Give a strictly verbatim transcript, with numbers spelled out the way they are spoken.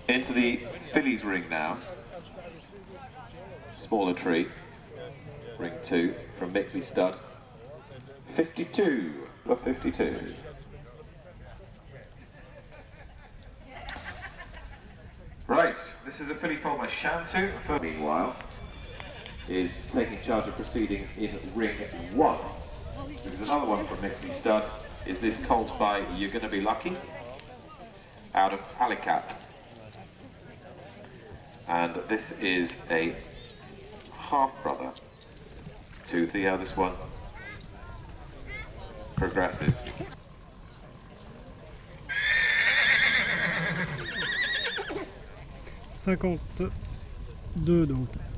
Into the fillies ring now. Smaller tree. Ring two from Mickley stud. fifty-two for fifty-two. Right, this is a filly foal by Shantu. Meanwhile, is taking charge of proceedings in ring one. There's another one from Mickley stud. Is this colt by You're Gonna Be Lucky? Out of Alicat. And this is a half-brother to see how this one progresses. cinquante-deux donc.